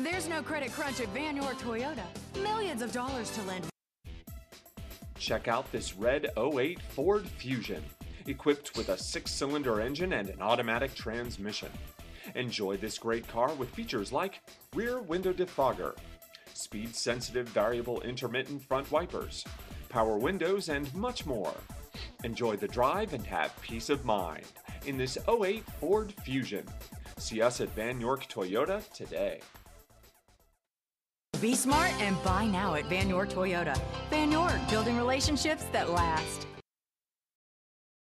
There's no credit crunch at Vann or Toyota. Millions of dollars to lend. Check out this red '08 Ford Fusion, equipped with a 6-cylinder engine and an automatic transmission. Enjoy this great car with features like rear window defogger, speed-sensitive variable intermittent front wipers, power windows, and much more. Enjoy the drive and have peace of mind in this '08 Ford Fusion. See us at Van York Toyota today. Be smart and buy now at Vann Toyota. Vann, building relationships that last.